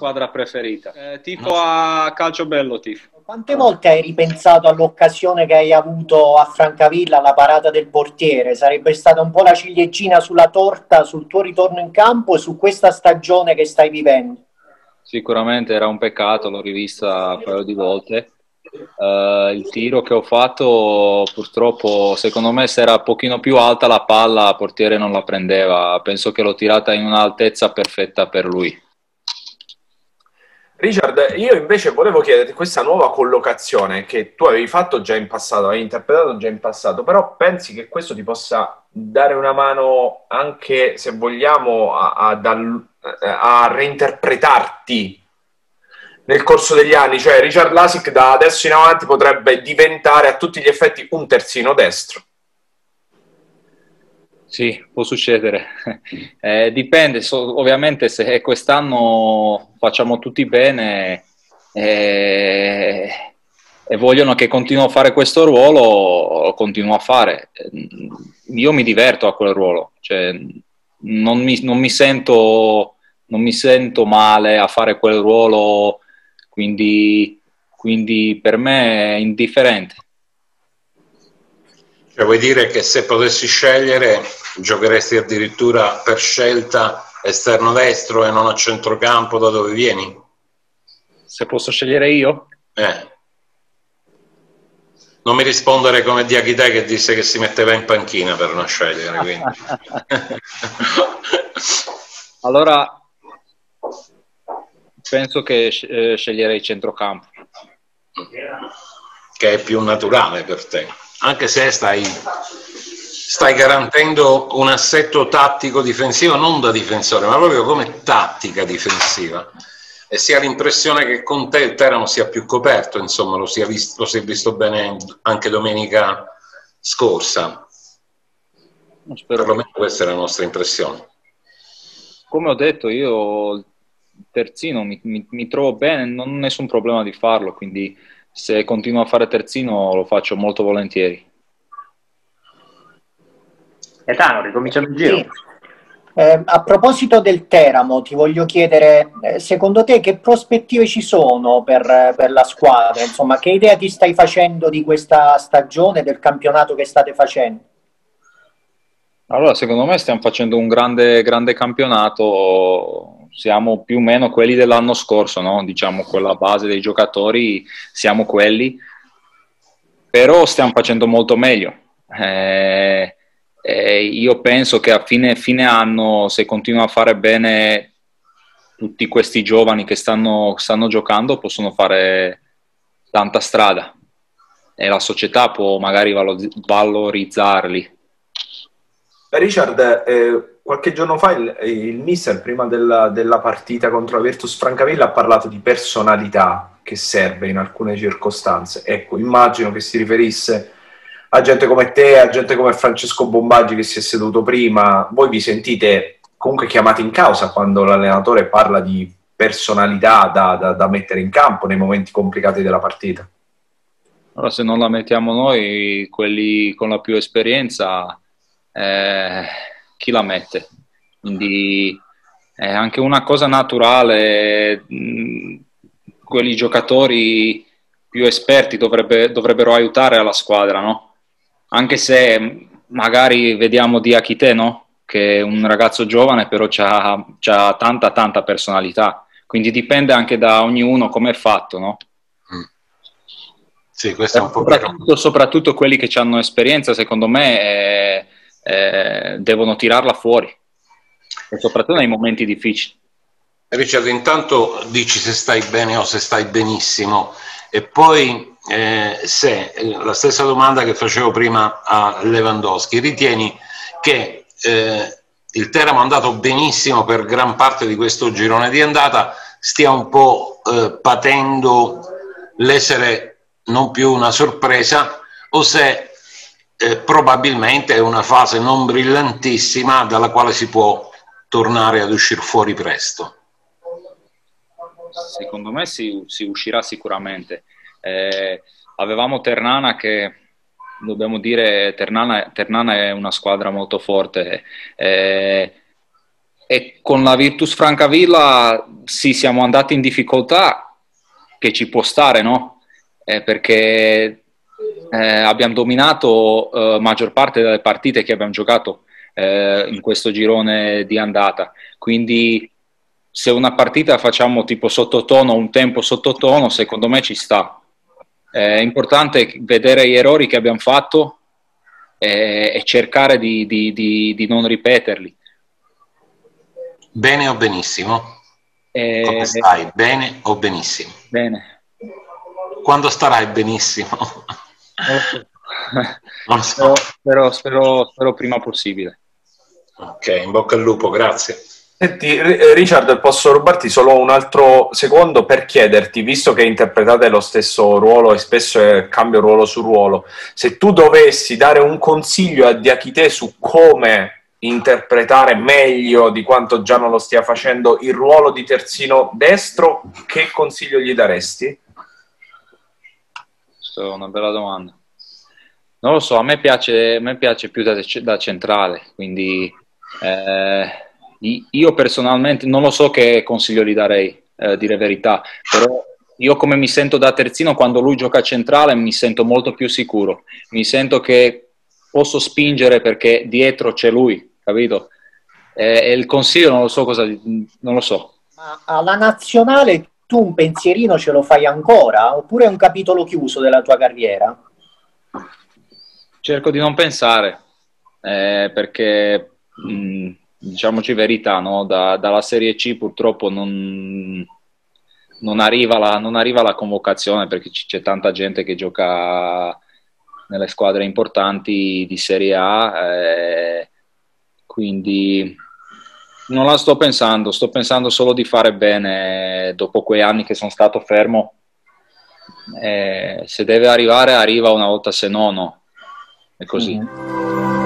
squadra preferita. Tifo a Calciobello, tifo. Quante volte hai ripensato all'occasione che hai avuto a Francavilla, alla parata del portiere? Sarebbe stata un po' la ciliegina sulla torta sul tuo ritorno in campo e su questa stagione che stai vivendo? Sicuramente era un peccato, l'ho rivista un paio di volte. Il tiro che ho fatto, purtroppo, secondo me, se era un pochino più alta la palla, il portiere non la prendeva. Penso che l'ho tirata in un'altezza perfetta per lui. Richard, io invece volevo chiederti questa nuova collocazione che tu avevi fatto già in passato, avevi interpretato già in passato, però pensi che questo ti possa dare una mano anche, se vogliamo, a reinterpretarti nel corso degli anni? Cioè Richard Lasic da adesso in avanti potrebbe diventare a tutti gli effetti un terzino destro. Sì, può succedere. Dipende, ovviamente se quest'anno facciamo tutti bene e vogliono che continuo a fare questo ruolo, lo continuo a fare. Io mi diverto a quel ruolo, cioè non mi sento male a fare quel ruolo, quindi per me è indifferente. Cioè, vuoi dire che se potessi scegliere giocheresti addirittura per scelta esterno destro e non a centrocampo da dove vieni? Se posso scegliere io? Non mi rispondere come Diachite che disse che si metteva in panchina per non scegliere. Quindi. Allora, penso che sceglierei centrocampo. Che è più naturale per te. Anche se stai garantendo un assetto tattico difensivo, non da difensore, ma proprio come tattica difensiva. E si ha l'impressione che con te il Teramo sia più coperto, insomma, lo si è visto bene anche domenica scorsa. Perlomeno questa è la nostra impressione. Come ho detto, io il terzino mi trovo bene, non ho nessun problema di farlo, quindi se continuo a fare terzino lo faccio molto volentieri. Gaetano, ricominciamo il giro. Sì. A proposito del Teramo, ti voglio chiedere, secondo te che prospettive ci sono per la squadra? Insomma, che idea ti stai facendo di questa stagione, del campionato che state facendo? Allora, secondo me stiamo facendo un grande campionato, siamo più o meno quelli dell'anno scorso, no? Diciamo, quella base dei giocatori siamo quelli, però stiamo facendo molto meglio. Io penso che a fine anno, se continuo a fare bene, tutti questi giovani che stanno giocando possono fare tanta strada e la società può magari valorizzarli. Richard, qualche giorno fa il mister, prima della partita contro la Virtus Francavilla, ha parlato di personalità che serve in alcune circostanze. Ecco, immagino che si riferisse a gente come te, a gente come Francesco Bombaggi che si è seduto prima. Voi vi sentite comunque chiamati in causa quando l'allenatore parla di personalità da mettere in campo nei momenti complicati della partita? Allora, se non la mettiamo noi, quelli con la più esperienza, chi la mette? Quindi è anche una cosa naturale, quelli giocatori più esperti dovrebbero aiutare alla squadra, no? Anche se magari vediamo Diachite, no? Che è un ragazzo giovane, però c'ha tanta personalità, quindi dipende anche da ognuno come è fatto, no? Sì, questo è un po' soprattutto quelli che hanno esperienza, secondo me, devono tirarla fuori, e soprattutto nei momenti difficili. Richard, intanto dici se stai bene o se stai benissimo, e poi se la stessa domanda che facevo prima a Lewandowski, ritieni che il Teramo è andato benissimo per gran parte di questo girone di andata, stia un po' patendo l'essere non più una sorpresa, o se probabilmente è una fase non brillantissima dalla quale si può tornare ad uscire fuori presto? Secondo me si uscirà sicuramente. Avevamo Ternana che, dobbiamo dire, Ternana è una squadra molto forte, e E con la Virtus Francavilla sì, siamo andati in difficoltà, che ci può stare, no? Perché abbiamo dominato maggior parte delle partite che abbiamo giocato in questo girone di andata. Quindi se una partita facciamo tipo sottotono, un tempo sottotono, secondo me ci sta. È importante vedere gli errori che abbiamo fatto e cercare di non ripeterli. Bene o benissimo? Come stai? Bene o benissimo? Bene. Quando starai benissimo? Non so. Spero prima possibile. Ok, in bocca al lupo, grazie. Senti, Richard, posso rubarti solo un altro secondo per chiederti, visto che interpretate lo stesso ruolo e spesso cambia ruolo su ruolo, se tu dovessi dare un consiglio a Diakité su come interpretare meglio di quanto già non lo stia facendo il ruolo di terzino destro, che consiglio gli daresti? Questa è una bella domanda. Non lo so, a me piace più da centrale, quindi io personalmente non lo so che consiglio gli darei, dire verità, però io come mi sento da terzino quando lui gioca centrale mi sento molto più sicuro, mi sento che posso spingere perché dietro c'è lui, capito? E il consiglio non lo so non lo so. Ma alla nazionale tu un pensierino ce lo fai ancora? Oppure è un capitolo chiuso della tua carriera? Cerco di non pensare, perché diciamoci verità, no? Dalla Serie C purtroppo non arriva la convocazione, perché c'è tanta gente che gioca nelle squadre importanti di Serie A, quindi non la sto pensando solo di fare bene dopo quei anni che sono stato fermo. Se deve arrivare arriva una volta, se no no, è così.